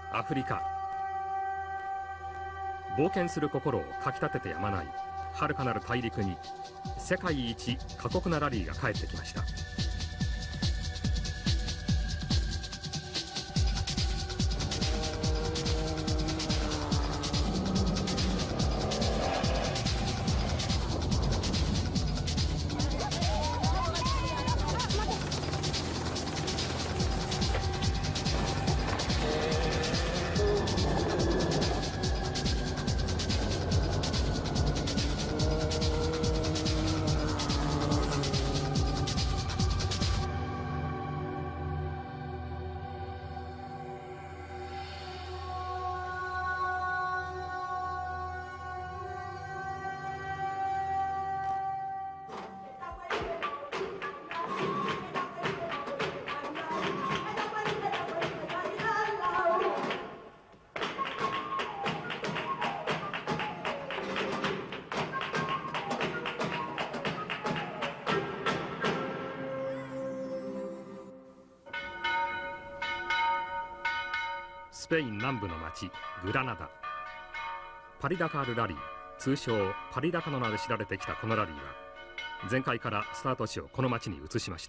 アフリカ。冒険する心をかきたててやまない遥かなる大陸に世界一過酷なラリーが帰ってきました。スペイン南部の町グラナダ。パリダカールラリー、通称パリダカの名で知られてきたこのラリーは前回からスタート地をこの町に移しました。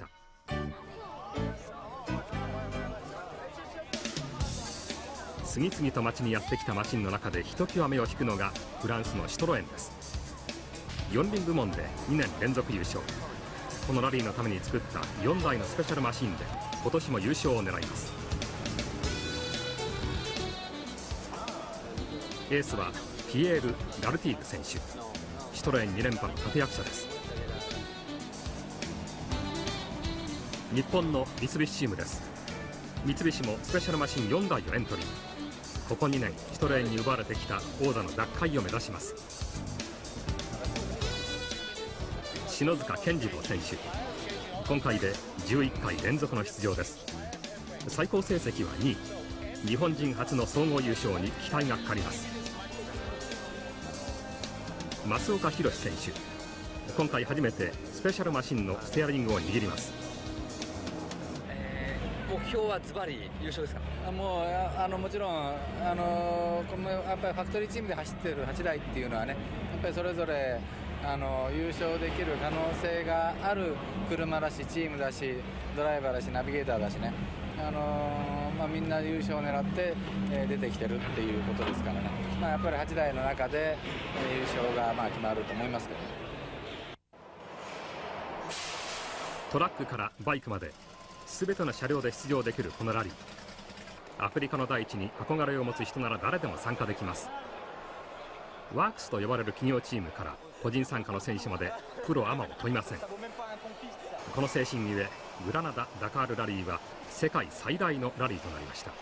次々と町にやってきたマシンの中でひときわ目を引くのがフランスのシトロエンです。四輪部門で2年連続優勝。このラリーのために作った4台のスペシャルマシンで今年も優勝を狙います。エースはピエール・ラルティーグ選手。シトロエン2連覇の立役者です。日本の三菱チームです。三菱もスペシャルマシン4台をエントリー。ここ2年シトロエンに奪われてきた王座の奪回を目指します。篠塚健次郎選手、今回で11回連続の出場です。最高成績は2位。日本人初の総合優勝に期待がかかります。増岡宏選手、今回初めてスペシャルマシンのステアリングを握ります。 目標はズバリ優勝ですか？ もちろんこのやっぱりファクトリーチームで走っている8台っていうのはね、やっぱりそれぞれ優勝できる可能性がある車だし、チームだし、ドライバーだし、ナビゲーターだしね、みんな優勝を狙って、出てきてるっていうことですからね、やっぱり8台の中で、優勝が決まると思いますけど。 トラックからバイクまで全ての車両で出場できるこのラリー。アフリカの大地に憧れを持つ人なら誰でも参加できます。ワークスと呼ばれる企業チームから個人参加の選手までプロアマを問いません。この精神ゆえグラナダ・ダカールラリーは世界最大のラリーとなりました。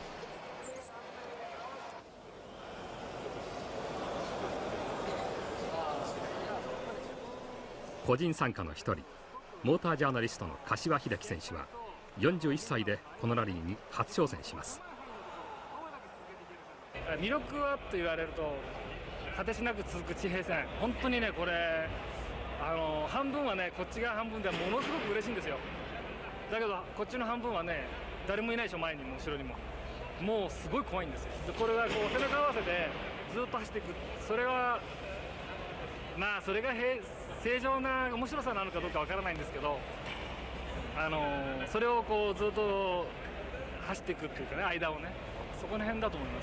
個人参加の一人、モータージャーナリストの柏秀樹選手は41歳でこのラリーに初挑戦します。 魅力はと言われると果てしなく続く地平線、本当にね、これ半分はね、こっち側半分ではものすごく嬉しいんですよ。だけどこっちの半分はね、誰もいないでしょ、前にも後ろにも。もうすごい怖いんですよ。これがこう背中合わせでずっと走っていく、それはそれが正常な面白さなのかどうかわからないんですけど、それをこうずっと走っていくっていうかね、間をね、そこの辺だと思います。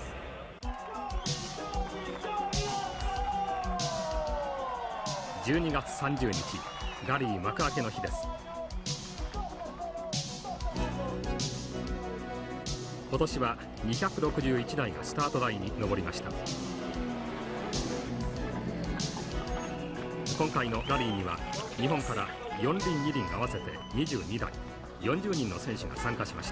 12月30日、ラリー幕開けの日です。今年は261台がスタート台に上りました。今回のラリーには日本から4輪2輪合わせて22台、40人の選手が参加しました。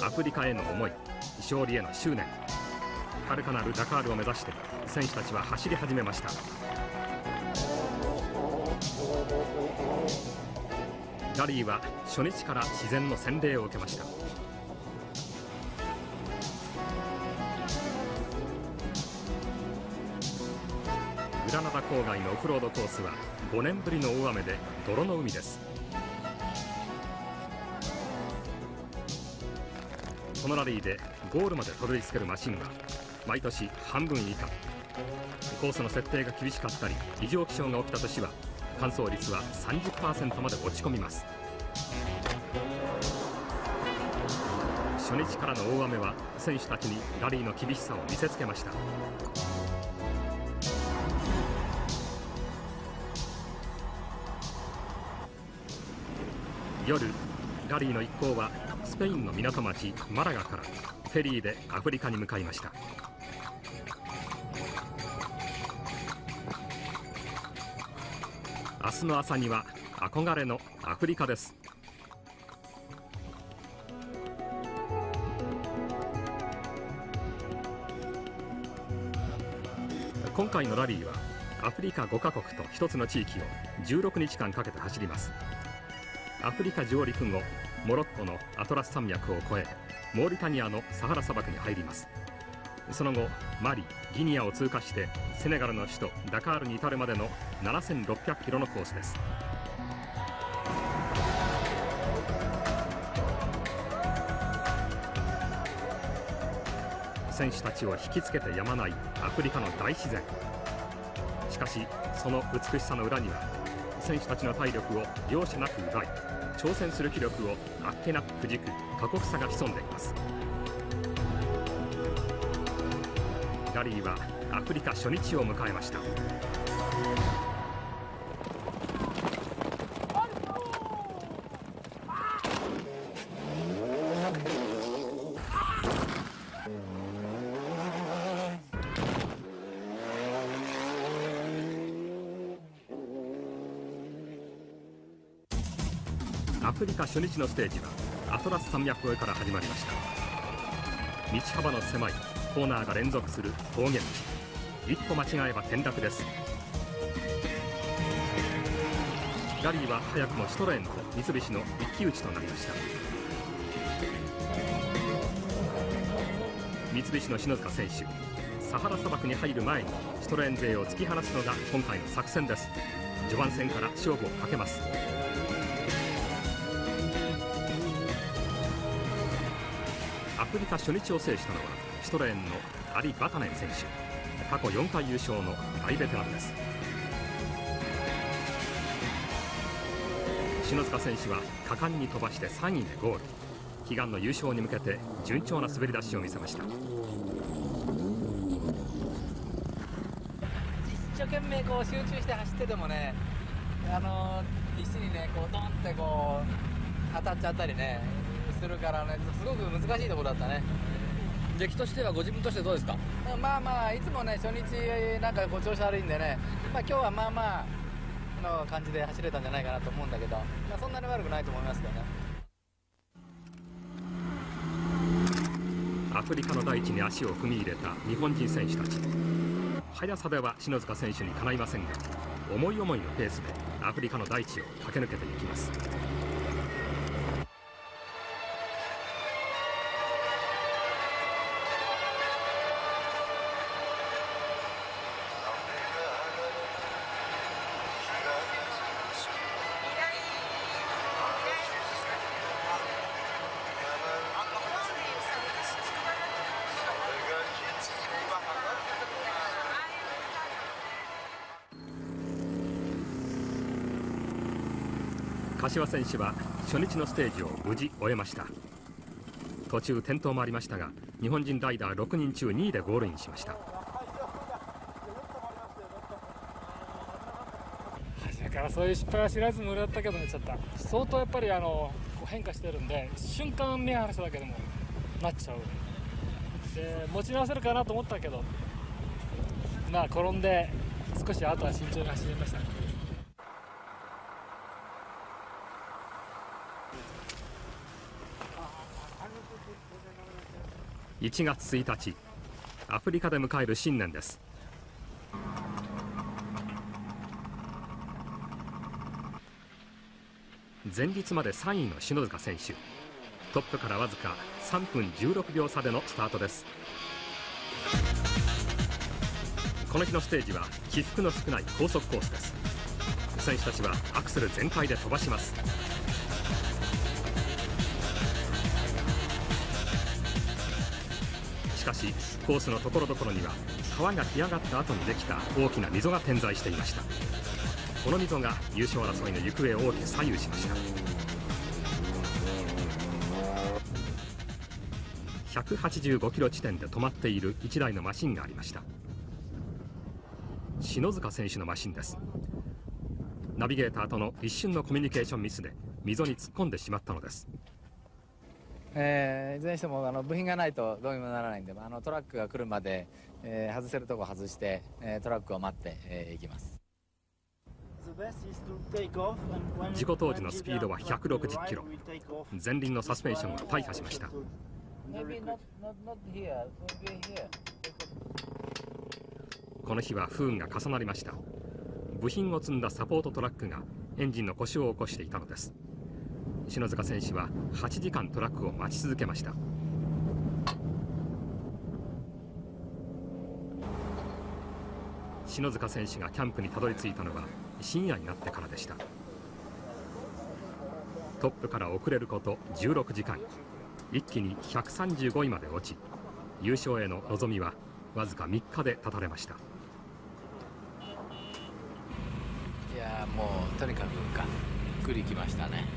アフリカへの思い、勝利への執念、遥かなるダカールを目指して選手たちは走り始めました。ラリーは初日から自然の洗礼を受けました。グラナダ郊外のオフロードコースは5年ぶりの大雨で泥の海です。 このラリーでゴールまでたどり着けるマシンは毎年半分以下。コースの設定が厳しかったり異常気象が起きた年は完走率は 30% まで落ち込みます。初日からの大雨は選手たちにラリーの厳しさを見せつけました。夜、ラリーの一行はスペインの港町マラガからフェリーでアフリカに向かいました。明日の朝には憧れのアフリカです。今回のラリーはアフリカ5カ国と1つの地域を16日間かけて走ります。アフリカ上陸後、モロッコのアトラス山脈を越えモーリタニアのサハラ砂漠に入ります。その後マリ、ギニアを通過してセネガルの首都ダカールに至るまでの7600キロのコースです。選手たちを引きつけてやまないアフリカの大自然。しかしその美しさの裏には選手たちの体力を容赦なく奪い、挑戦する気力をあっけなくくじく過酷さが潜んでいます。ラリーはアフリカ初日を迎えました。アフリカ初日のステージはアトラス山脈越えから始まりました。道幅の狭いコーナーが連続する峠道。一歩間違えば転落です。ラリーは早くもシトロエンと三菱の一騎打ちとなりました。三菱の篠塚選手、サハラ砂漠に入る前にシトロエン勢を突き放すのが今回の作戦です。序盤戦から勝負をかけます。アフリカ初日を制したのはシトロエンのアリ・バタネン選手。過去4回優勝の大ベテランです。篠塚選手は果敢に飛ばして3位でゴール。悲願の優勝に向けて順調な滑り出しを見せました。 一生懸命こう集中して走っててもね、石にねこうドンってこう当たっちゃったりねするからね、すごく難しいところだったね。 出来としてはご自分としてどうですか？ まあまあいつもね初日なんかこう調子悪いんでね、今日はまあまあの感じで走れたんじゃないかなと思うんだけど、そんなに悪くないと思いますけどね。 アフリカの大地に足を踏み入れた日本人選手たち。速さでは篠塚選手にかないませんが、思い思いのペースでアフリカの大地を駆け抜けていきます。柏選手は初日のステージを無事終えました。途中転倒もありましたが、日本人ライダー6人中2位でゴールインしました。 初めからそういう失敗は知らず無理だったけどね、ちょっと相当やっぱりこう変化してるんで、瞬間目離しただけでもなっちゃうで、持ち直せるかなと思ったけど、まあ転んで少し後は慎重に走りましたね。 1月1日、アフリカで迎える新年です。前日まで3位の篠塚選手、トップからわずか3分16秒差でのスタートです。この日のステージは起伏の少ない高速コースです。選手たちはアクセル全開で飛ばします。 しかしコースのところどころには川が干上がった後にできた大きな溝が点在していました。この溝が優勝争いの行方を大きく左右しました。185キロ地点で止まっている1台のマシンがありました。篠塚選手のマシンです。ナビゲーターとの一瞬のコミュニケーションミスで溝に突っ込んでしまったのです。 いずれにしても部品がないとどうにもならないんで、トラックが来るまで、外せるとこ外して、トラックを待って、いきます。 事故当時のスピードは160キロ。前輪のサスペンションが大破しました。この日は不運が重なりました。部品を積んだサポートトラックがエンジンの故障を起こしていたのです。篠塚選手は8時間トラックを待ち続けました。篠塚選手がキャンプにたどり着いたのは深夜になってからでした。トップから遅れること16時間、一気に135位まで落ち、優勝への望みはわずか3日で絶たれました。 いやもうとにかくがっくりきましたね。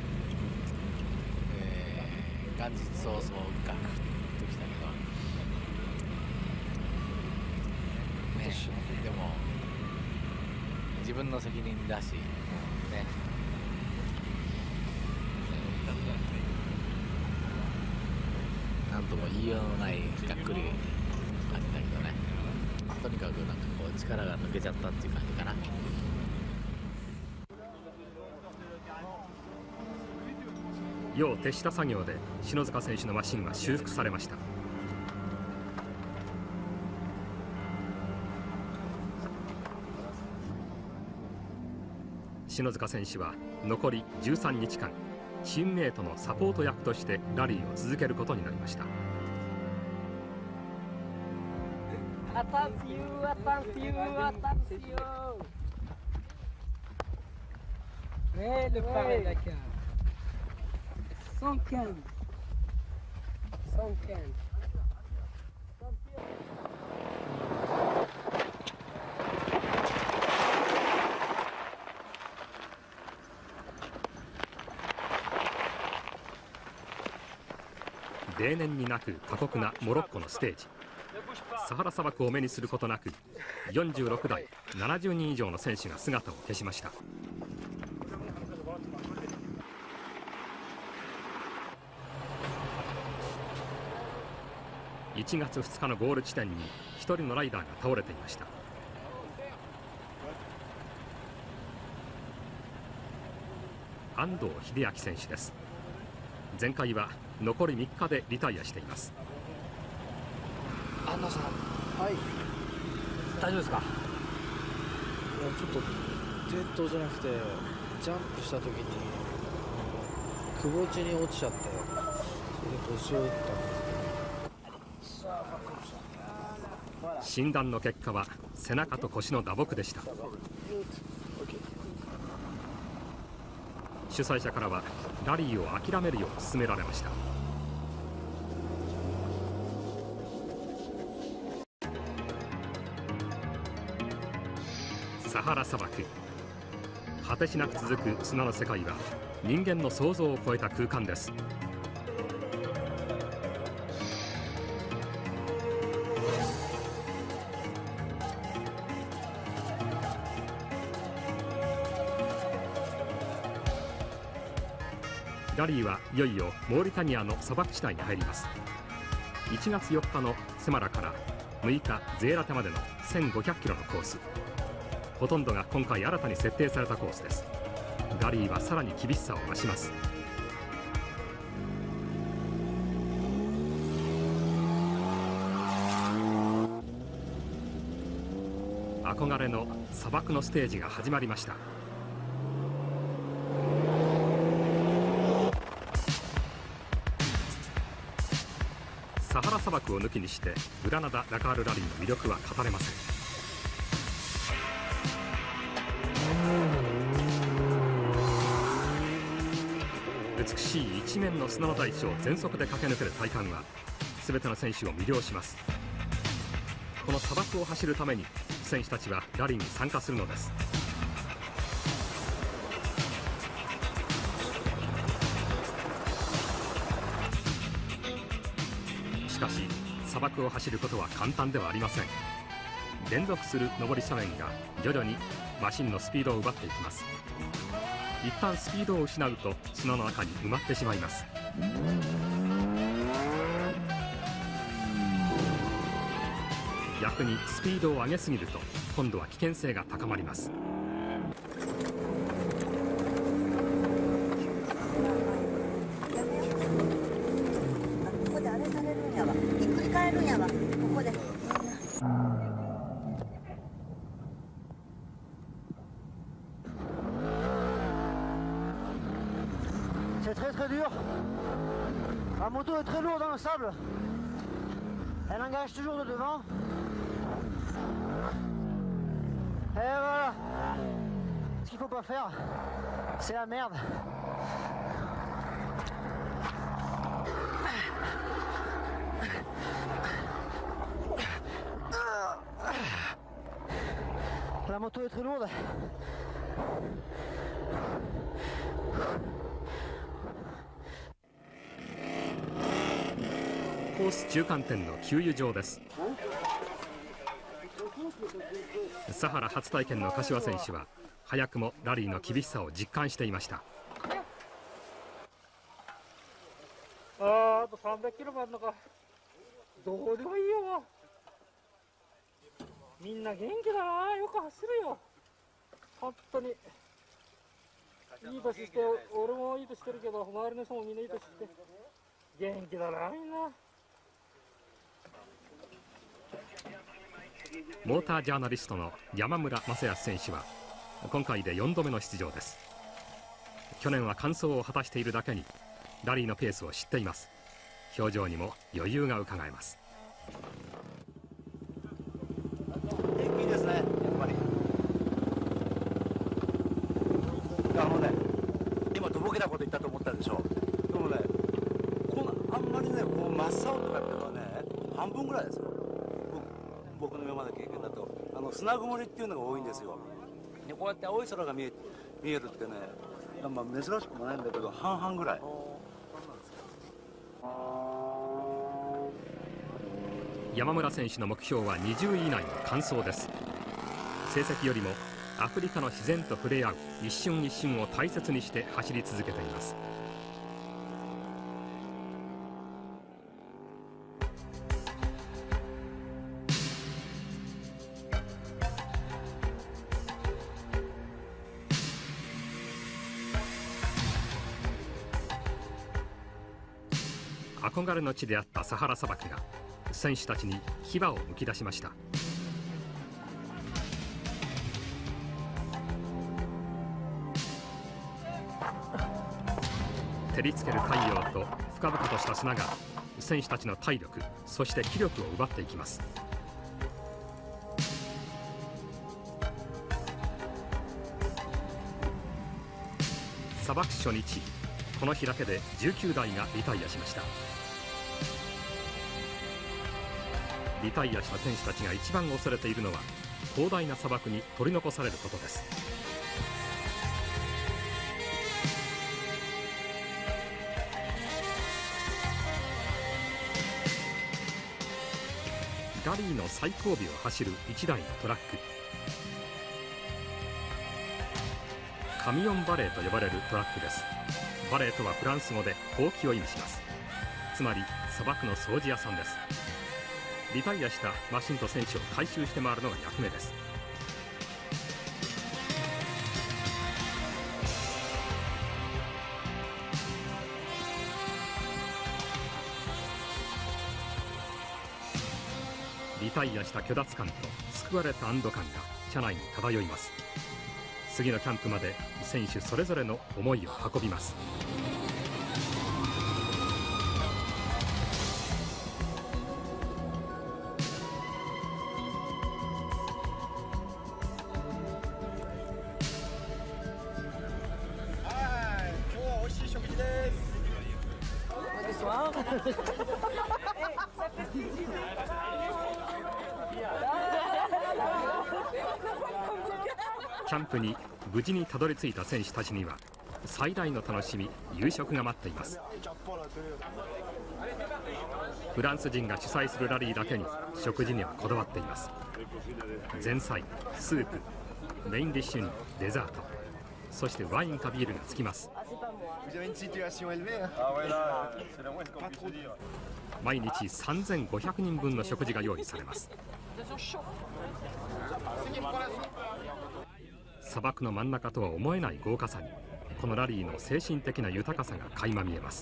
元日早々ガクッときたけど、でも自分の責任だしね、なんとも言いようのないがっくり感じだけどね、とにかくなんかこう力が抜けちゃったっていう感じかな。 夜を徹した作業で篠塚選手のマシンは修復されました。篠塚選手は残り13日間チームメートのサポート役としてラリーを続けることになりました。例年になく過酷なモロッコのステージ。サハラ砂漠を目にすることなく46台70人以上の選手が姿を消しました。1月2日のゴール地点に1人のライダーが倒れていました。安藤秀明選手です。前回は残り3日でリタイアしています。 安藤さん、 はい、 大丈夫ですか？ いやちょっと転倒じゃなくてジャンプした時にくぼ地に落ちちゃって、それで腰を打ったんですけど、 診断の結果は背中と腰の打撲でした。主催者からはラリーを諦めるよう勧められました。サハラ砂漠、果てしなく続く砂の世界は人間の想像を超えた空間です。ラリーはいよいよモーリタニアの砂漠地帯に入ります。1月4日のセマラから6日ゼーラテまでの1500キロのコース、ほとんどが今回新たに設定されたコースです。ラリーはさらに厳しさを増します。憧れの砂漠のステージが始まりました。サハラ砂漠を抜きにしてグラナダ・ダカールラリーの魅力は語れません。美しい一面の砂の大地を全速で駆け抜ける体感は全ての選手を魅了します。 この砂漠を走るために選手たちはラリーに参加するのです。しかし砂漠を走ることは簡単ではありません。連続する上り斜面が徐々にマシンのスピードを奪っていきます。一旦スピードを失うと砂の中に埋まってしまいます。逆にスピードを上げすぎると今度は危険性が高まります。 ここであれされるんやわ、ひっくり返るんやわ、ここで。 C'est très très dur. La moto est très lourde dans le sable. Elle engage toujours de devant. Et voilà. Ce qu'il faut pas faire, c'est la merde. La moto est très lourde. コース中間点の給油場です。サハラ初体験の柏選手は早くもラリーの厳しさを実感していました。 あと300キロもあるのか。どうでもいいよ。みんな元気だな。よく走るよ。本当にいい年して、俺もいい年してるけど周りの人もみんないい年して元気だな、みんな。 モータージャーナリストの山村正康選手は今回で4度目の出場です。去年は完走を果たしているだけにラリーのペースを知っています。表情にも余裕がうかがえます。 天気いいですね、やっぱり。今とぼけたこと言ったと思ったでしょ。でもね、あんまりね、こう真っ青とかやってるのはね、半分ぐらいですよ。僕の今まで経験だと砂曇りっていうのが多いんですよ。でこうやって青い空が見えるってね、まあ、珍しくもないんだけど半々ぐらい。 山村選手の目標は20位以内の完走です。成績よりもアフリカの自然と触れ合う一瞬一瞬を大切にして走り続けています。憧れの地であったサハラ砂漠が選手たちに牙をむき出しました。照りつける太陽と深々とした砂が選手たちの体力、そして気力を奪っていきます。砂漠初日、この日だけで19台がリタイアしました。リタイアした選手たちが一番恐れているのは広大な砂漠に取り残されることです。ラリーの最後尾を走る1台のトラック、カミオンバレーと呼ばれるトラックです。バレーとはフランス語でほうきを意味します。つまり砂漠の掃除屋さんです。リタイアしたマシンと選手を回収して回るのが役目です。リタイアした虚脱感と救われた安堵感が車内に漂います。次のキャンプまで選手それぞれの思いを運びます。 チャンプに無事にたどり着いた選手たちには最大の楽しみ、夕食が待っています。フランス人が主催するラリーだけに食事にはこだわっています。前菜、スープ、メインディッシュにデザート、そしてワインかビールがつきます。毎日3500人分の食事が用意されます。砂漠の真ん中とは思えない豪華さに、このラリーの精神的な豊かさが垣間見えます。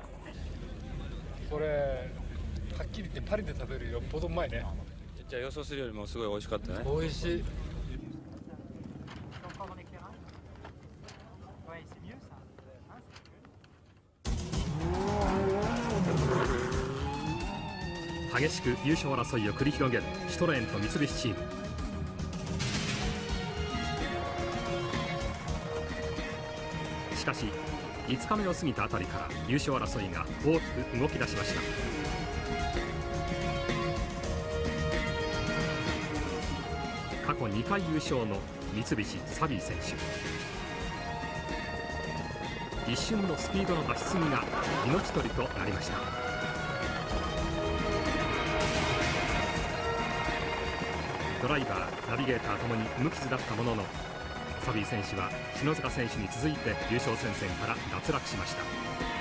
これはっきり言ってパリで食べるよりよっぽどうまいね。 じゃあ予想するよりもすごい美味しかったね。 美味しい。 激しく優勝争いを繰り広げるシトロエンと三菱チーム。しかし5日目を過ぎたあたりから優勝争いが大きく動き出しました。過去2回優勝の三菱サビー選手、一瞬のスピードの出し過ぎが命取りとなりました。ドライバー、ナビゲーターともに無傷だったものの、サビー選手は篠塚選手に続いて優勝戦線から脱落しました。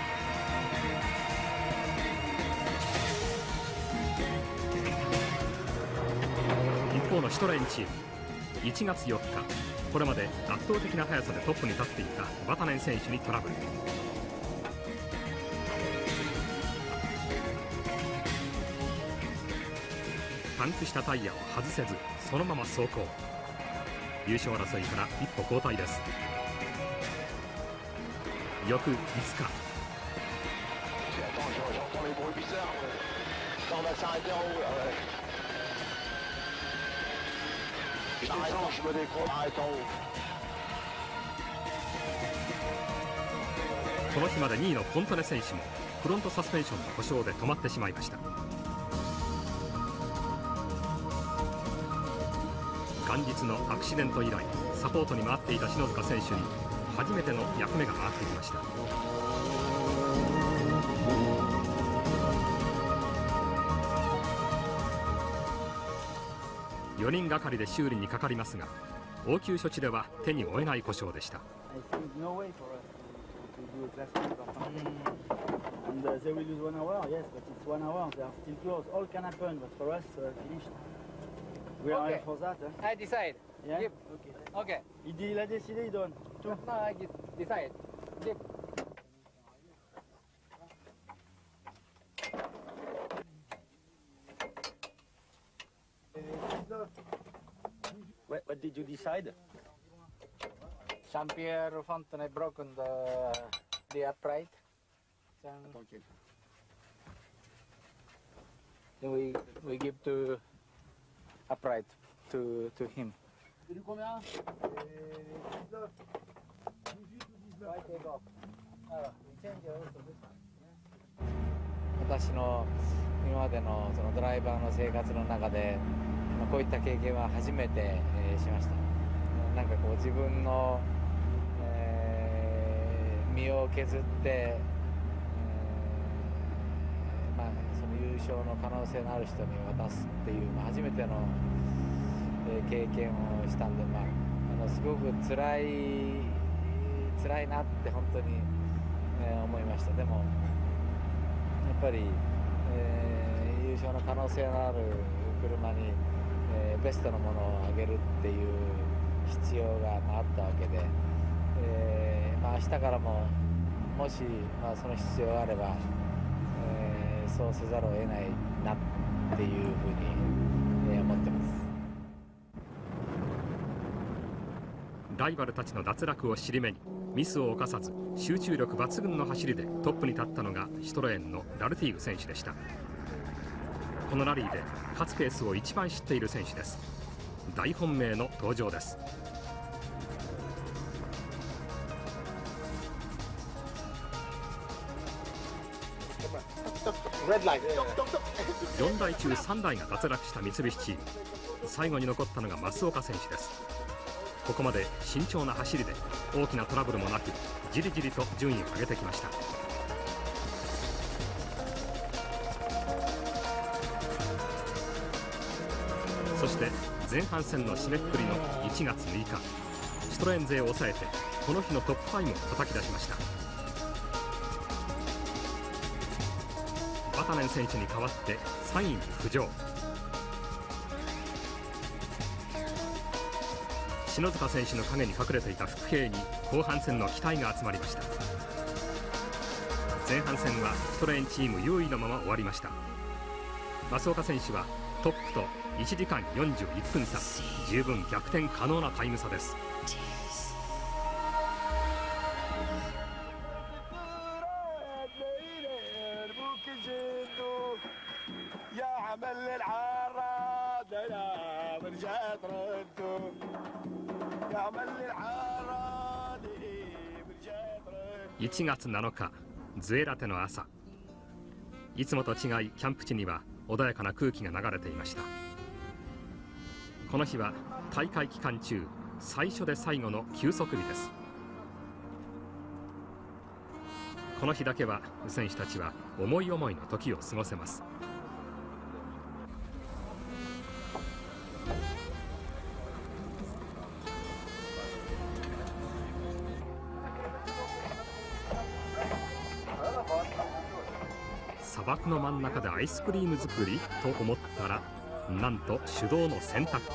一方のシトレンチーム、1月4日、これまで圧倒的な速さでトップに立っていたバタネン選手にトラブル。パンクしたタイヤを外せずそのまま走行。優勝争いから一歩後退です。翌5日、この日まで2位のコントネ選手もフロントサスペンションの故障で止まってしまいました。元日のアクシデント以来サポートに回っていた篠塚選手に初めての役目が回ってきました。4人がかりで修理にかかりますが、応急処置では手に負えない故障でした。 We are ready for that. I decide. Yeah. Yep. Okay. Okay. Il a décidé, il donne. No, I decide. Yep. What did you decide? Jean-Pierre Fontenay broken the upright. Then we give to upright to him. Combien? 私の今までのそのドライバーの生活の中でこういった経験は初めてしました。なんかこう自分の身を削ってその優勝の可能性のある人に渡すっていう初めての経験をしたんで、すごく辛いなって本当に思いました。でもやっぱり優勝の可能性のある車にベストのものをあげるっていう必要があったわけで、明日からももしその必要があればそうせざるを得ないなっていうふうに思ってます。 ライバルたちの脱落を尻目にミスを犯さず集中力抜群の走りでトップに立ったのがシトロエンのラルティーグ選手でした。このラリーで勝つペースを一番知っている選手です。大本命の登場です。4台中3台が脱落した三菱チーム、最後に残ったのが増岡選手です。 ここまで慎重な走りで大きなトラブルもなくじりじりと順位を上げてきました。そして前半戦の締めくくりの1月6日、シュトレン勢を抑えてこの日のトップタイムを叩き出しました。バタネン選手に代わって3位に浮上。篠塚選手の陰に隠れていた伏兵に後半戦の期待が集まりました。前半戦はシュトレンチーム優位のまま終わりました。増岡選手はトップと1時間41分差、十分逆転可能なタイム差です。1月7日、ズエラテの朝、いつもと違いキャンプ地には穏やかな空気が流れていました。この日は大会期間中最初で最後の休息日です。この日だけは選手たちは思い思いの時を過ごせます。砂漠の真ん中でアイスクリーム作りと思ったら、なんと手動の洗濯機。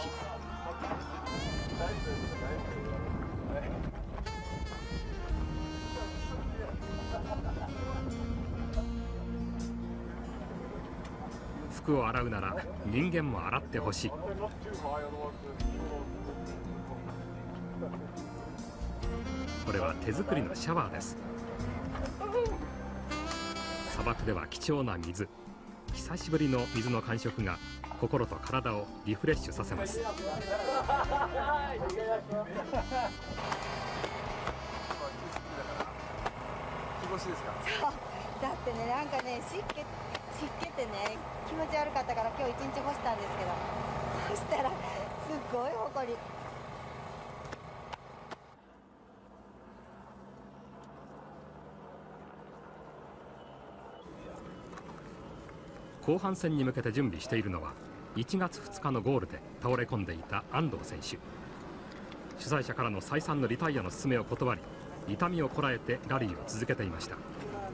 服を洗うなら人間も洗ってほしい。これは手作りのシャワーです。砂漠では貴重な水、久しぶりの水の感触が心と体をリフレッシュさせます。 だってね、なんかね、湿気ってね、気持ち悪かったから今日一日干したんですけど、そしたらすっごいほこり。 後半戦に向けて準備しているのは1月2日のゴールで倒れ込んでいた安藤選手。主催者からの再三のリタイアの勧めを断り、痛みをこらえてラリーを続けていました。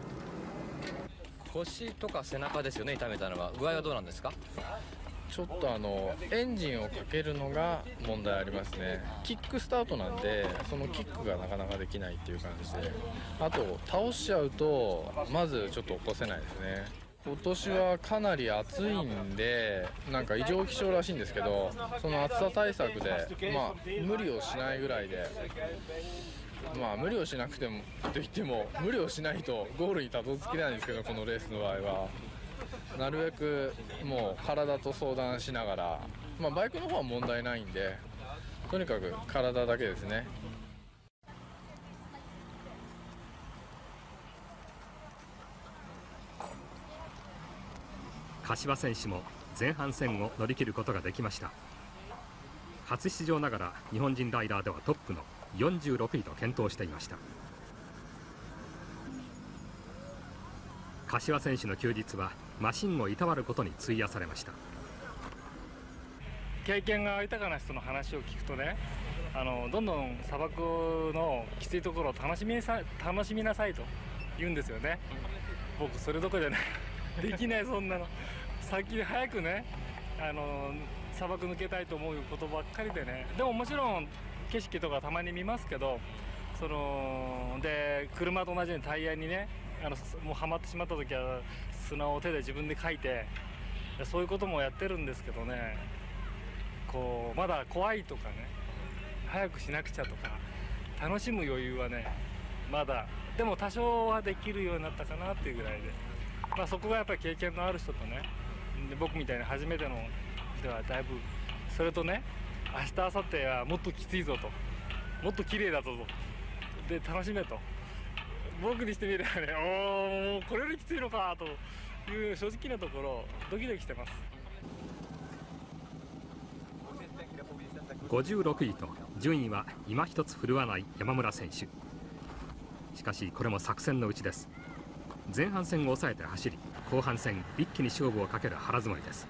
腰とか背中ですよね、痛めたのは。具合はどうなんですか？ ちょっとエンジンをかけるのが問題ありますね。キックスタートなんで、そのキックがなかなかできないっていう感じで、あと倒しちゃうとまずちょっと起こせないですね。今年はかなり暑いんで、なんか異常気象らしいんですけど、その暑さ対策で無理をしないぐらいで、無理をしなくてもといっても無理をしないとゴールにたどり着けないんですけど、このレースの場合はなるべくもう体と相談しながら、バイクの方は問題ないんで、とにかく体だけですね。 柏選手も前半戦を乗り切ることができました。初出場ながら日本人ライダーではトップの46位と健闘していました。柏選手の休日はマシンをいたわることに費やされました。 経験が豊かな人の話を聞くとね、どんどん砂漠のきついところを楽しみなさいと言うんですよね。僕それどころじゃないできない、そんなの。先に早くね、砂漠抜けたいと思うことばっかりでね。でももちろん景色とかたまに見ますけど、で車と同じようにタイヤにね、もうはまってしまった時は砂を手で自分でかいて、そういうこともやってるんですけどね、こうまだ怖いとかね、早くしなくちゃとか楽しむ余裕はねまだ、でも多少はできるようになったかなっていうぐらいで、そこがやっぱり経験のある人とね、で僕みたいに初めての人はだいぶ、それとね、明日明後日はもっときついぞと、もっと綺麗だぞと、で楽しめと、僕にしてみればね、もうこれよりきついのかという正直なところドキドキしてます。 56位と順位は今一つ振るわない山村選手。しかしこれも作戦のうちです。前半戦を抑えて走り、後半戦一気に勝負をかける腹積もりです。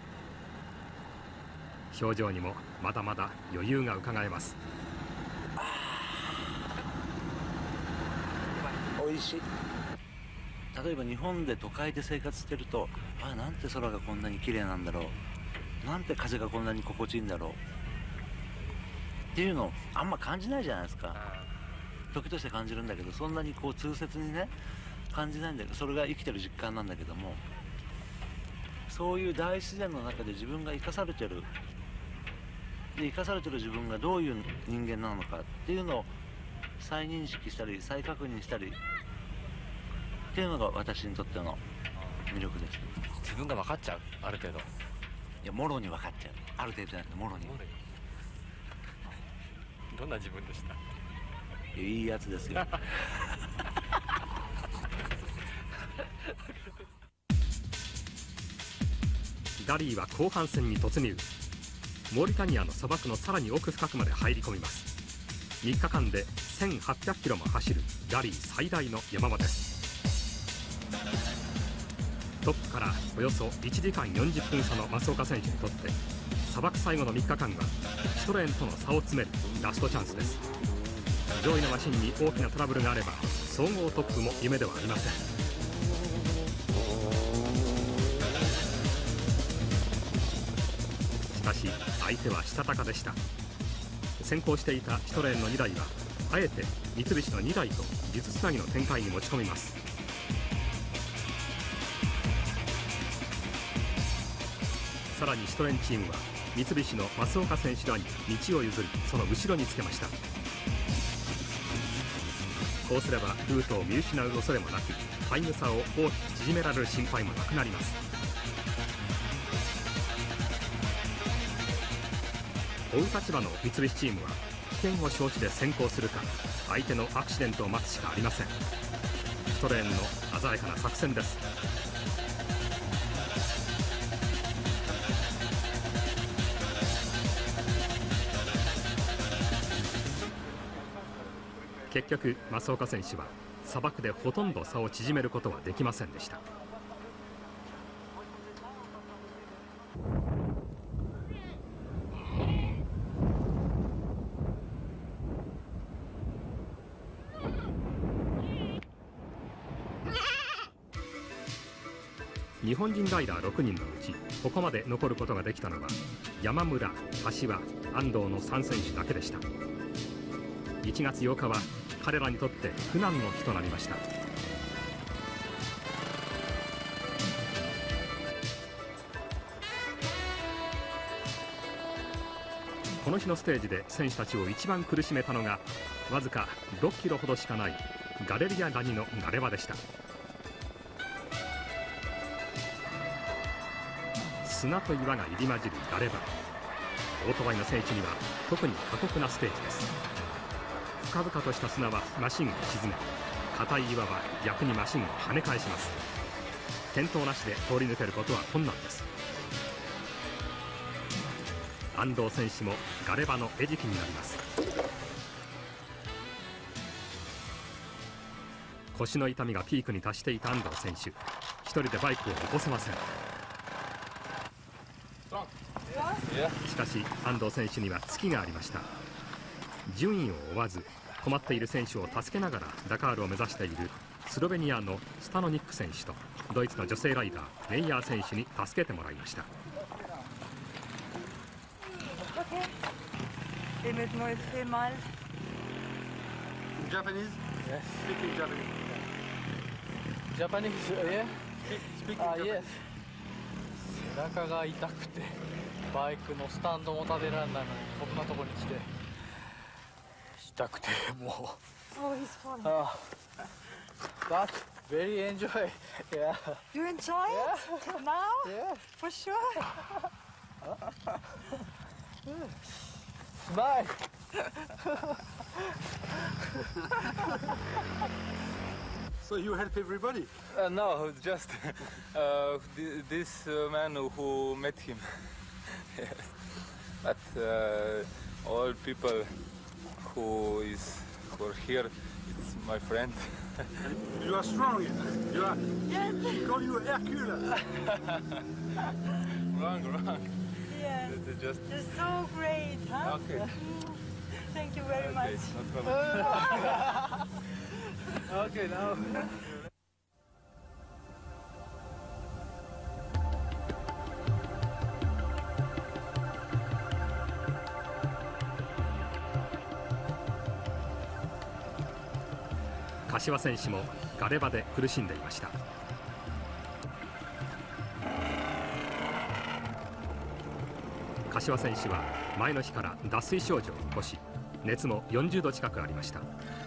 表情にもまだまだ余裕がうかがえます。 美味しい。例えば日本で都会で生活してると、なんて空がこんなに綺麗なんだろう、なんて風がこんなに心地いいんだろうっていうのをあんま感じないじゃないですか。時として感じるんだけど、そんなにこう痛切にね感じないんだけど、それが生きてる実感なんだけども、そういう大自然の中で自分が生かされてる、で生かされてる自分がどういう人間なのかっていうのを再認識したり再確認したりっていうのが私にとっての魅力です。 自分が分かっちゃう、ある程度。 いや、もろに分かっちゃう。ある程度じゃなくてもろに。 どんな自分でした？ いいやつですよ。 ラリーは後半戦に突入。モーリタニアの砂漠のさらに奥深くまで入り込みます。3日間で1800キロも走るラリー最大の山場です。トップからおよそ1時間40分差の増岡選手にとって、砂漠最後の3日間はシトレーンとの差を詰めるラストチャンスです。上位のマシンに大きなトラブルがあれば総合トップも夢ではありません。しかし相手はしたたかでした。先行していたシトレーンの2台はあえて三菱の2台と術つなぎの展開に持ち込みます。さらにシトレーンチームは三菱の増岡選手らに道を譲り、その後ろにつけました。こうすればルートを見失う恐れもなく、タイム差を大きく縮められる心配もなくなります。追う立場の三菱チームは危険を承知で先行するか、相手のアクシデントを待つしかありません。シトレーンの鮮やかな作戦です。結局増岡選手は砂漠でほとんど差を縮めることはできませんでした。日本人ライダー6人のうちここまで残ることができたのは山村、柏、安藤の3選手だけでした。1月8日は彼らにとって苦難の日となりました。この日のステージで選手たちを一番苦しめたのがわずか6キロほどしかないガレリア谷のガレ場でした。砂と岩が入り混じるガレ場、オートバイの選手には特に過酷なステージです。深々とした砂はマシンを沈め、硬い岩は逆にマシンを跳ね返します。転倒なしで通り抜けることは困難です。安藤選手もガレ場の餌食になります。腰の痛みがピークに達していた安藤選手、一人でバイクを起こせません。しかし安藤選手にはツキがありました。順位を追わず困っている選手を助けながらダカールを目指しているスロベニアのスタノニック選手とドイツの女性ライダーメイヤー選手に助けてもらいました。 背中が痛くてバイクのスタンドも立てられないのにこんなとこに来て痛くてもう。 Oh, he's funny. But very enjoy. Yeah. You enjoy it? Now? Yeah. For sure. Smile. So you help everybody? No, just this man who met him. Yes. But all people who are here, it's my friend. You are strong. You are. Yes. Call you Hercule. Wrong. Yes. It's just It's so great, huh? okay. Thank you very much. No problem. Okay, now. 柏選手もガレ場で苦しんでいました。柏選手は前の日から脱水症状を起こし、熱も40度近くありました。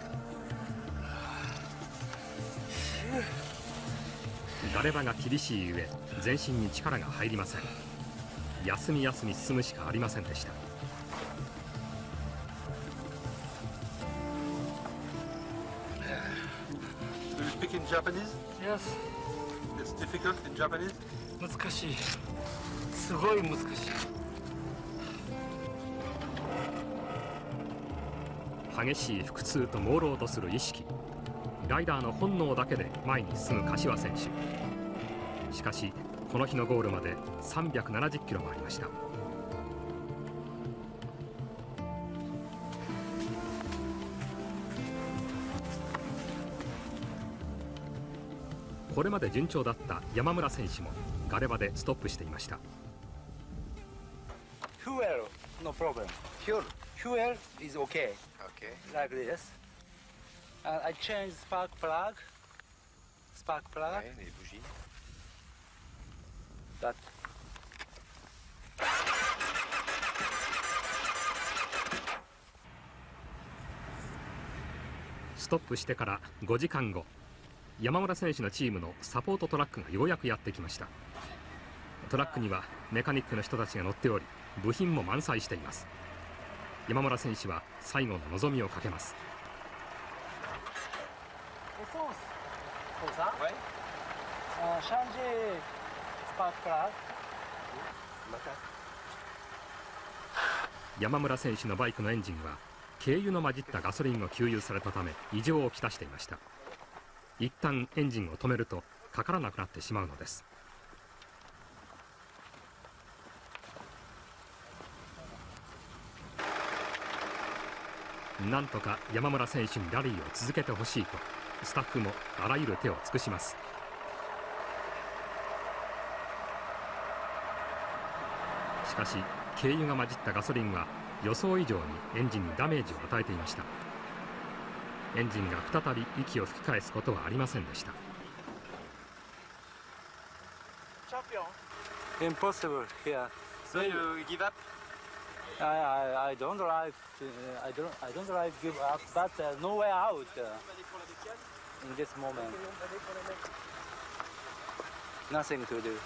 ガレ場が厳しいゆえ全身に力が入りません。休み休み進むしかありませんでした。 Do you speak in Japanese? Yes. It's difficult in Japanese. 難しい。すごい難しい。 激しい腹痛と朦朧とする意識、ライダーの本能だけで前に進む柏選手。しかしこの日のゴールまで370キロもありました。これまで順調だった山村選手もガレ場でストップしていました。 Fuel, no problem. Fuel is okay. Okay. Like this. I change spark plug. Ouais, les bougies. That. ストップしてから5時間後、山村選手のチームのサポートトラックがようやくやってきました。トラックにはメカニックの人たちが乗っており、部品も満載しています。山村選手は最後の望みをかけます。山村選手のバイクのエンジンは軽油の混じったガソリンを給油されたため異常をきたしていました。一旦エンジンを止めるとかからなくなってしまうのです。なんとか山村選手にラリーを続けてほしいとスタッフもあらゆる手を尽くします。しかし軽油が混じったガソリンは予想以上にエンジンにダメージを与えていました。エンジンが再び息を吹き返すことはありませんでした。 Impossible here. So you give up? I don't like. I don't like give up, but no way out in this moment. Nothing to do.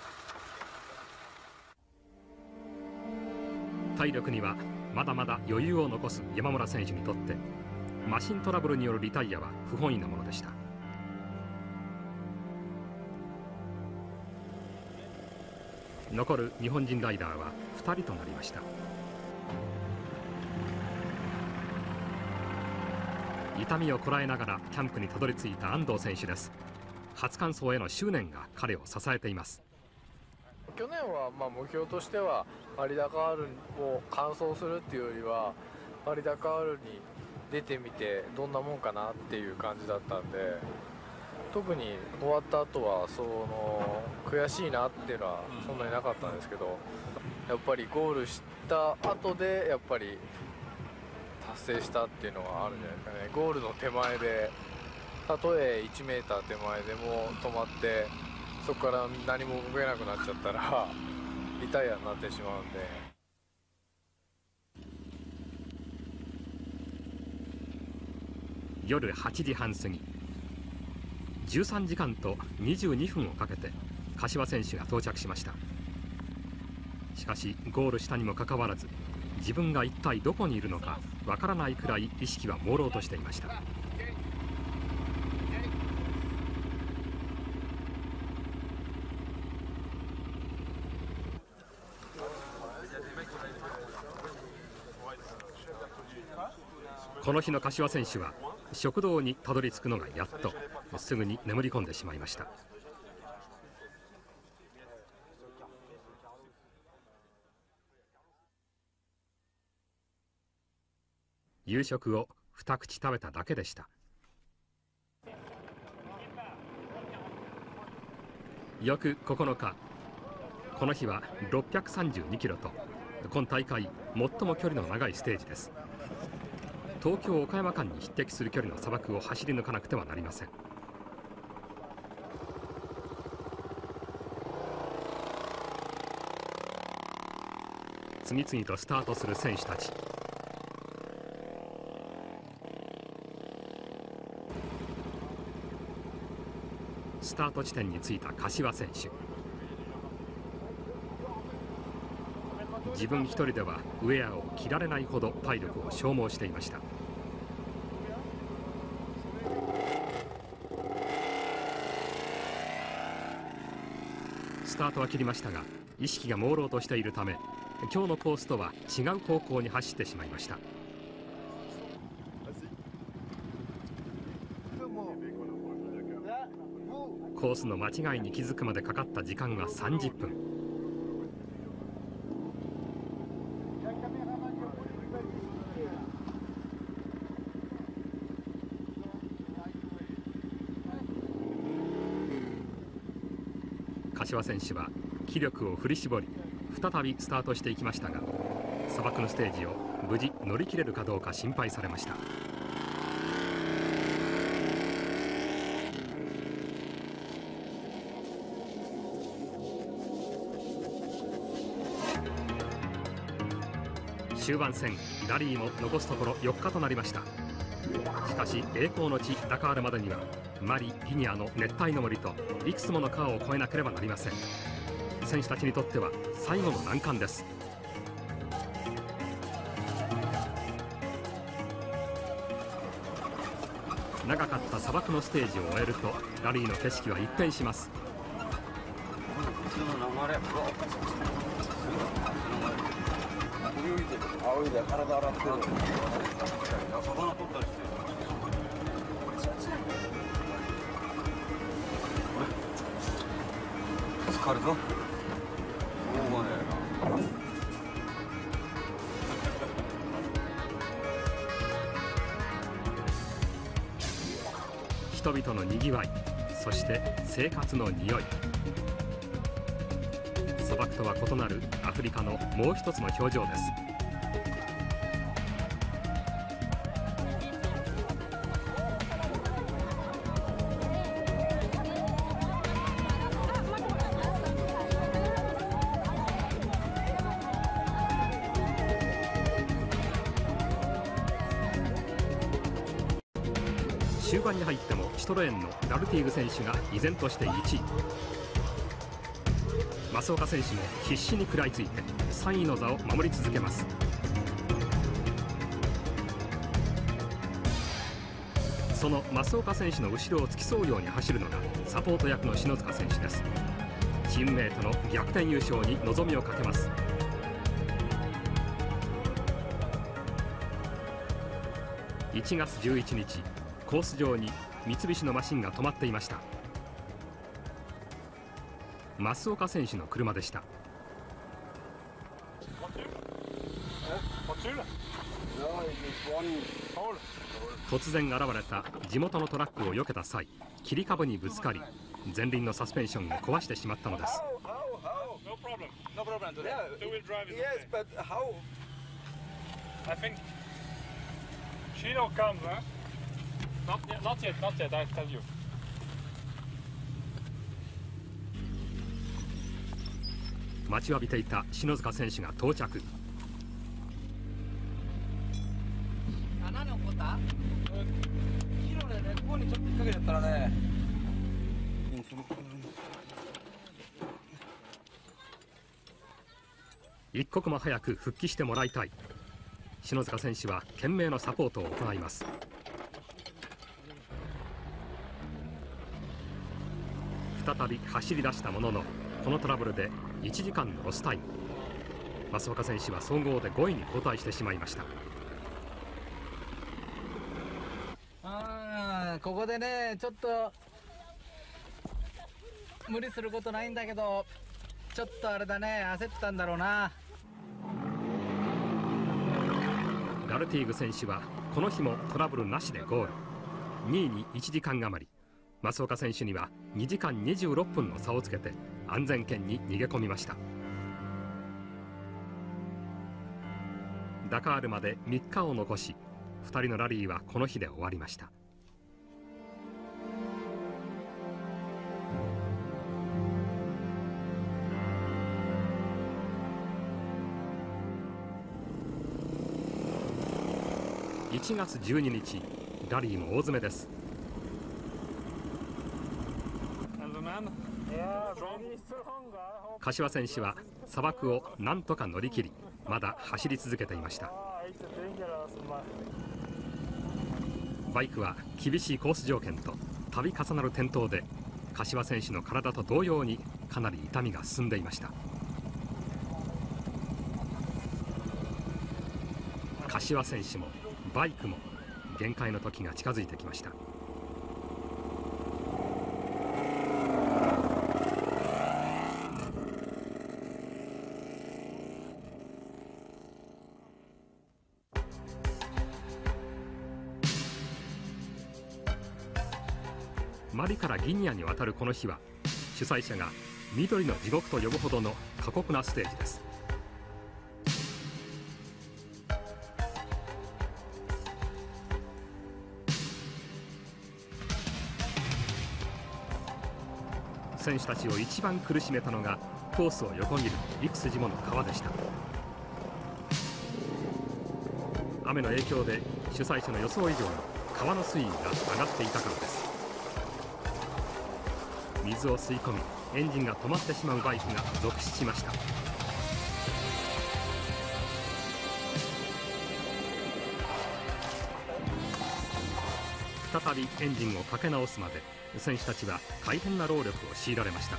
体力にはまだまだ余裕を残す山村選手にとってマシントラブルによるリタイアは不本意なものでした。残る日本人ライダーは2人となりました。痛みをこらえながらキャンプにたどり着いた安藤選手です。初完走への執念が彼を支えています。 去年は目標としてはパリダカールを完走するっていうよりはパリダカールに出てみてどんなもんかなっていう感じだったんで、特に終わった後は悔しいなっていうのはそんなになかったんですけど、やっぱりゴールした後でやっぱり達成したっていうのがあるんじゃないですかね。ゴールの手前でたとえ1メーター手前でも止まってそこから何も動けなくなっちゃったらリタイアになってしまうんで。 夜8時半過ぎ、13時間と22分をかけて柏選手が到着しました。しかしゴールしたにもかかわらず自分が一体どこにいるのかわからないくらい意識は朦朧としていました。 この日の柏選手は食堂にたどり着くのがやっと、すぐに眠り込んでしまいました。夕食を2口食べただけでした。翌9日、この日は632キロと今大会最も距離の長いステージです。東京岡山間に匹敵する距離の砂漠を走り抜かなくてはなりません。次々とスタートする選手たち。スタート地点に着いた柏選手、自分一人ではウェアを着られないほど体力を消耗していました。スタートは切りましたが、意識が朦朧としているため、今日のコースとは違う方向に走ってしまいました。コースの間違いに気づくまでかかった時間は30分。柏選手は気力を振り絞り再びスタートしていきましたが、砂漠のステージを無事乗り切れるかどうか心配されました。終盤戦、ラリーも残すところ4日となりました。しかし栄光の地ダカールまでにはマリ・ギニアの熱帯の森といくつもの川を越えなければなりません。選手たちにとっては最後の難関です。長かった砂漠のステージを終えるとラリーの景色は一変します。 泳いで体洗ってる。魚取ったりして疲れた。しょうがねえな。 人々のにぎわい、そして生活の匂い。砂漠とは異なるアフリカのもう一つの表情です。終盤に入ってもシュトロエンのラルティーグ選手が依然として1位。増岡選手も必死に食らいついて3位の座を守り続けます。その増岡選手の後ろを付き添うように走るのがサポート役の篠塚選手です。チームメートの逆転優勝に望みをかけます。1月11日、コース上に三菱のマシンが止まっていました。増岡選手の車でした。突然現れた地元のトラックを避けた際、切り株にぶつかり前輪のサスペンションを壊してしまったのです。待ちわびていた篠塚選手が到着。 何起こった？木のね、根っこにちょっと引っ掛けちゃったらね。 一刻も早く復帰してもらいたい。篠塚選手は懸命のサポートを行います。再び走り出したものの、このトラブルで1時間のロスタイム。増岡選手は総合で5位に後退してしまいました。 ここでねちょっと無理することないんだけど、ちょっとあれだね、焦ったんだろうな。 ラルティーグ選手はこの日もトラブルなしでゴール。2位に1時間余り、増岡選手には2時間26分の差をつけて安全圏に逃げ込みました。ダカールまで3日を残し、2人のラリーはこの日で終わりました。1月12日、ラリーも大詰めです。柏選手は砂漠をなんとか乗り切り、まだ走り続けていました。バイクは厳しいコース条件と度重なる転倒で、柏選手の体と同様にかなり痛みが進んでいました。柏選手もバイクも限界の時が近づいてきました。マリからギニアに渡るこの日は、主催者が緑の地獄と呼ぶほどの過酷なステージです。選手たちを一番苦しめたのがコースを横切る幾筋もの川でした。雨の影響で主催者の予想以上に川の水位が上がっていたからです。水を吸い込み、エンジンが止まってしまうバイクが続出しました。再びエンジンをかけ直すまで選手たちは大変な労力を強いられました。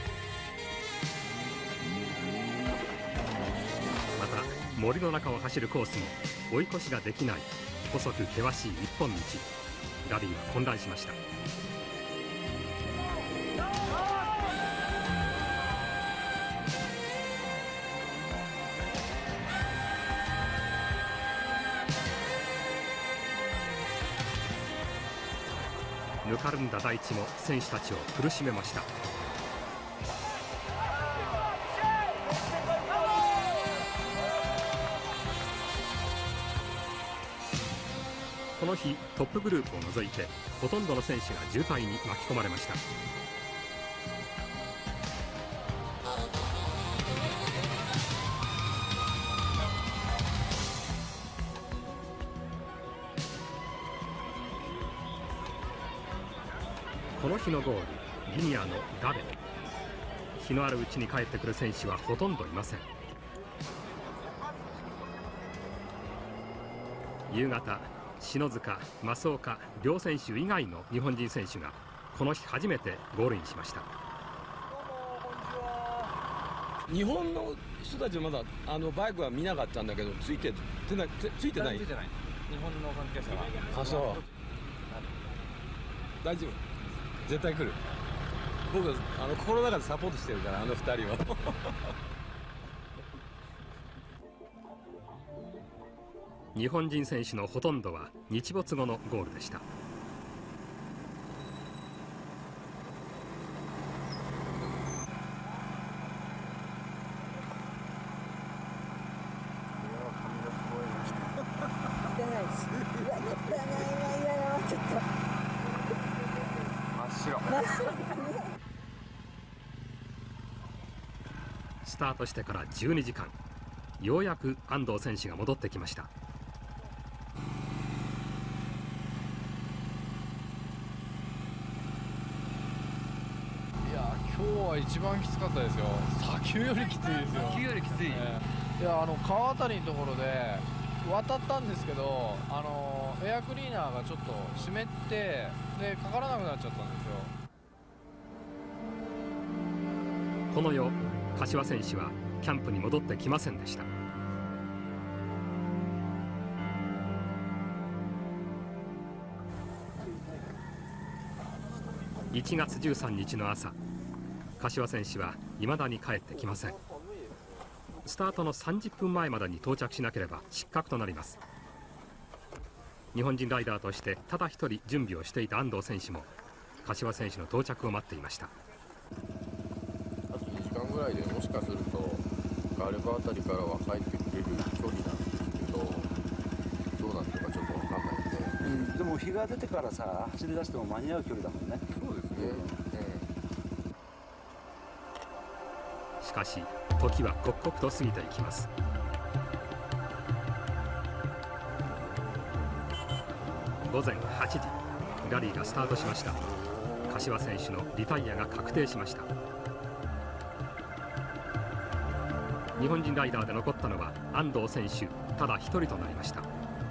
また森の中を走るコースも追い越しができない細く険しい一本道。ラリーは混乱しました。ぬかるんだ大地も選手たちを苦しめました。この日トップグループを除いてほとんどの選手が渋滞に巻き込まれました。この日のゴール、ギニアのダベ。日のあるうちに帰ってくる選手はほとんどいません。夕方、篠塚、増岡両選手以外の日本人選手がこの日初めてゴールインしました。 日本の人たちはまだバイクは見なかったんだけど、ついてない。日本の関係者は。あ、そう。大丈夫。絶対来る。僕心の中でサポートしてるから、2人は。 日本人選手のほとんどは日没後のゴールでした。スタートしてから12時間、ようやく安藤選手が戻ってきました。 いや今日は一番きつかったですよ。砂丘よりきついですよ。 砂丘よりきつい、 いや川あたりのところで渡ったんですけど、エアクリーナーがちょっと湿ってでかからなくなっちゃったんですよ。 この夜、柏選手はキャンプに戻ってきませんでした。 1月13日の朝、柏選手は未だに帰ってきません。スタートの30分前までに到着しなければ失格となります。日本人ライダーとしてただ一人準備をしていた安藤選手も柏選手の到着を待っていました。 あと2時間ぐらいでもしかするとガレバあたりからは帰ってくれる距離なんですけど、どうなってるかちょっと分かんないんで、 でも日が出てからさ走り出しても間に合う距離だもんね。 そうですね、 しかし時は刻々と過ぎていきます。午前8時、ラリーがスタートしました。柏選手のリタイアが確定しました。日本人ライダーで残ったのは安藤選手ただ一人となりました。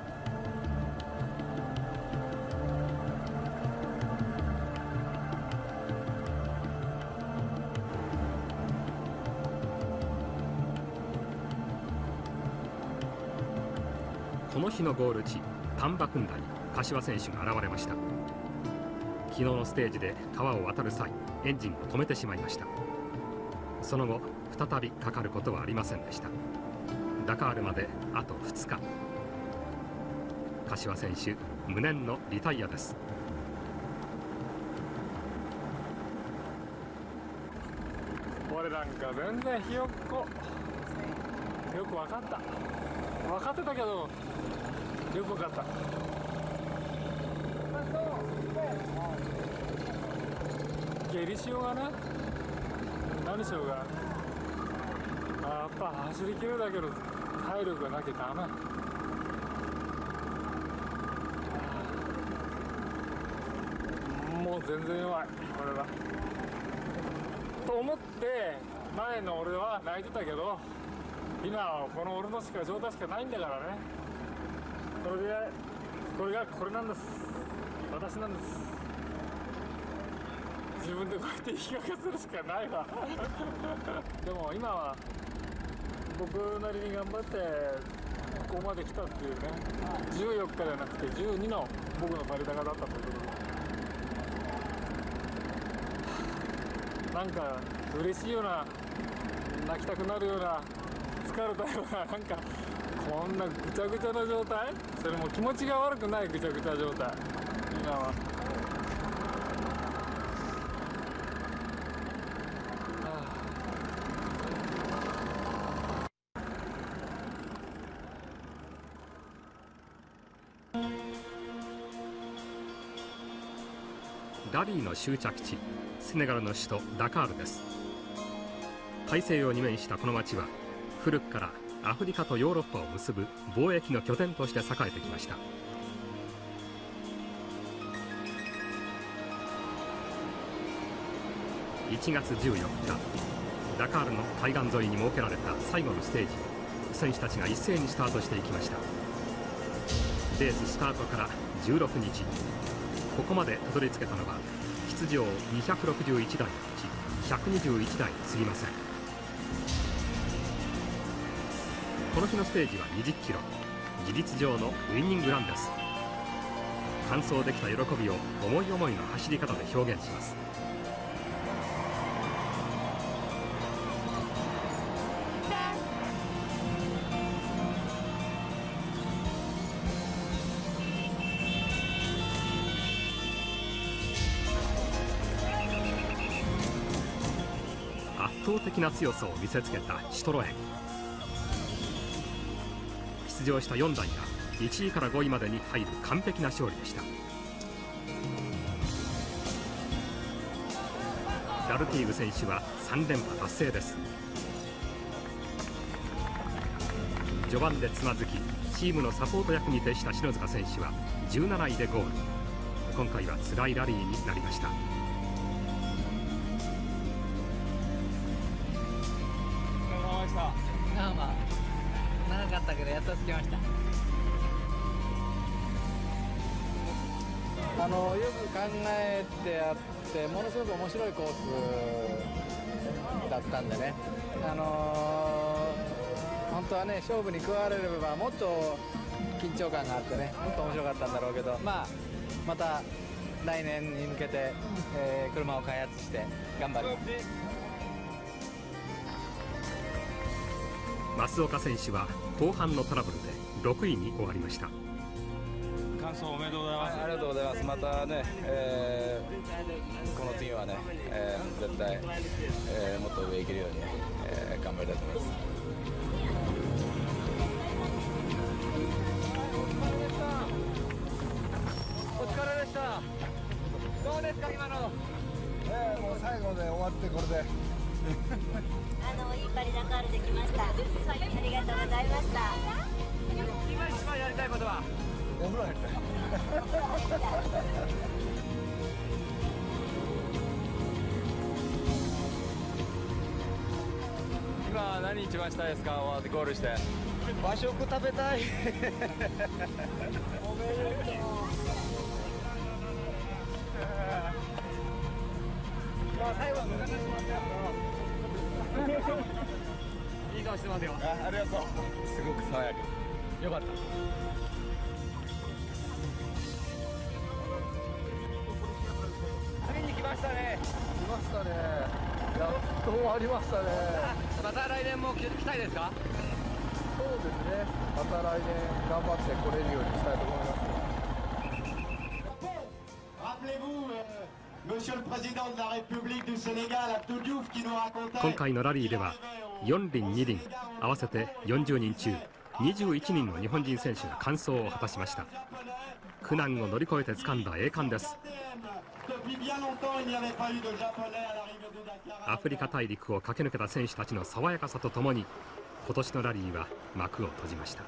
この日のゴール地丹波組田に柏選手が現れました。昨日のステージで川を渡る際エンジンを止めてしまいました。その後再びかかることはありませんでした。ダカールまであと2日。柏選手無念のリタイアです。 俺なんか全然ひよっこよく分かった分かってたけどよく分かった。下痢しようがな何しようがやっぱ走りきるだけの体力がなきゃダメ。もう全然弱い俺はと思って前の俺は泣いてたけど、今はこの俺の状態しかないんだからね。これなんです。私なんです。自分でこうやって言い訳するしかないわでも今は僕なりに頑張ってここまで来たっていうね、14日じゃなくて12の僕のバリ高だったということで、なんか嬉しいような泣きたくなるような疲れたような、なんかこんなぐちゃぐちゃな状態、それも気持ちが悪くないぐちゃぐちゃ状態今は。 ラリーの終着地、セネガルの首都ダカールです。大西洋に面したこの町は古くからアフリカとヨーロッパを結ぶ貿易の拠点として栄えてきました。1月14日、ダカールの海岸沿いに設けられた最後のステージを選手たちが一斉にスタートしていきました。レーススタートから16日、ここまでたどり着けたのは出場261台のうち121台に過ぎません。この日のステージは20キロ、事実上のウイニングランです。完走できた喜びを思い思いの走り方で表現します。圧倒的な強さを見せつけたシュトロエン。出場した4台が1位から5位までに入る完璧な勝利でした。ラルティーグ選手は3連覇達成です。序盤でつまずきチームのサポート役に徹した篠塚選手は17位でゴール。今回は辛いラリーになりました。 長かったけどやっと着きました。よく考えてあってものすごく面白いコースだったんでね、本当はね勝負に加われればもっと緊張感があってねもっと面白かったんだろうけど、また来年に向けて、車を開発して頑張ります。 増岡選手は後半のトラブルで6位に終わりました。 感想おめでとうございます。 ありがとうございます。またね、この次はね、絶対、もっと上行けるように、頑張りたいと思います。お疲れでした。どうですか今の。もう最後で終わってこれで。 いいパリダカールできました。ありがとうございました。 今一番やりたいことは。お風呂入りたい。今何一番したいですか？終わってゴールして。和食食べたい。おめでとう。最後は抜かさせてもらったよ。いい顔してますよ。ありがとう。すごく爽やか。よかった。ついに来ましたね。来ましたね。やっと終わりましたね。また来年も来たいですか？そうですね。また来年頑張って来れるようにしたいと思います。 今回のラリーでは4輪2輪合わせて40人中21人の日本人選手が完走を果たしました。苦難を乗り越えて掴んだ栄冠です。アフリカ大陸を駆け抜けた選手たちの爽やかさとともに今年のラリーは幕を閉じました。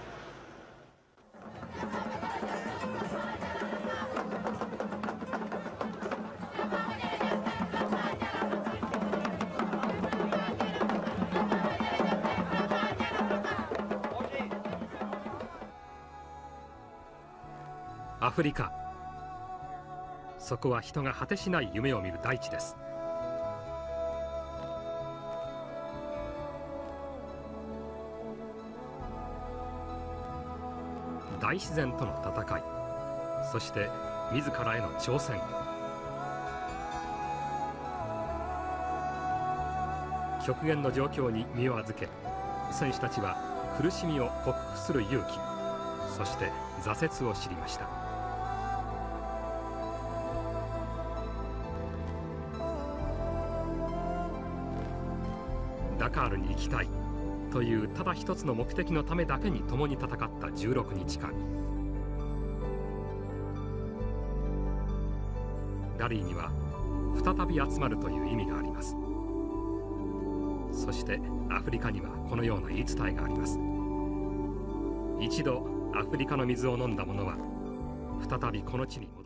アフリカ、そこは人が果てしない夢を見る大地です。大自然との戦い、そして自らへの挑戦。極限の状況に身を預け、選手たちは苦しみを克服する勇気、そして挫折を知りました。ダカールに行きたいというただ一つの目的のためだけに共に戦った16日間。ラリーには再び集まるという意味があります。そしてアフリカにはこのような言い伝えがあります。一度アフリカの水を飲んだ者は再びこの地に